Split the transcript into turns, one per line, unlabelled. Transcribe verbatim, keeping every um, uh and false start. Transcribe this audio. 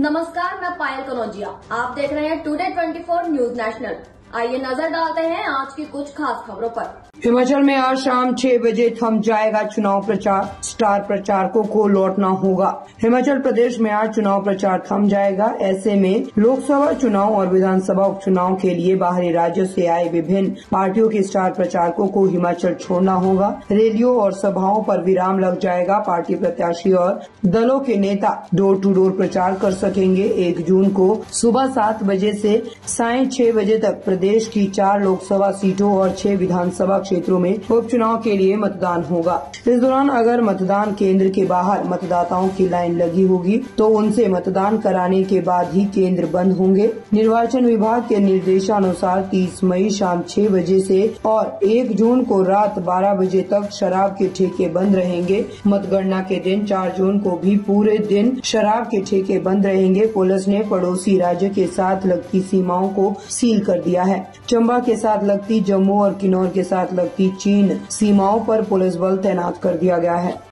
नमस्कार, मैं पायल कनौजिया। आप देख रहे हैं today twenty four news national. आइए नजर डालते हैं आज की कुछ खास खबरों पर।
हिमाचल में आज शाम छह बजे थम जाएगा चुनाव प्रचार, स्टार प्रचारकों को लौटना होगा। हिमाचल प्रदेश में आज चुनाव प्रचार थम जाएगा। ऐसे में लोकसभा चुनाव और विधानसभा उपचुनाव के लिए बाहरी राज्यों से आए विभिन्न पार्टियों के स्टार प्रचारकों को हिमाचल छोड़ना होगा। रैलियों और सभाओं पर विराम लग जाएगा। पार्टी प्रत्याशी और दलों के नेता डोर टू डोर प्रचार कर सकेंगे। एक जून को सुबह सात बजे से साय छह बजे तक प्रदेश की चार लोकसभा सीटों और छह विधानसभा क्षेत्रों में उपचुनाव के लिए मतदान होगा। इस दौरान अगर मतदान केंद्र के बाहर मतदाताओं की लाइन लगी होगी तो उनसे मतदान कराने के बाद ही केंद्र बंद होंगे। निर्वाचन विभाग के निर्देशानुसार तीस मई शाम छह बजे से और एक जून को रात बारह बजे तक शराब के ठेके बंद रहेंगे। मतगणना के दिन चार जून को भी पूरे दिन शराब के ठेके बंद रहेंगे। पुलिस ने पड़ोसी राज्य के साथ लगती सीमाओं को सील कर दिया है। चंबा के साथ लगती जम्मू और किन्नौर के साथ लगती चीन सीमाओं पर पुलिस बल तैनात कर दिया गया है।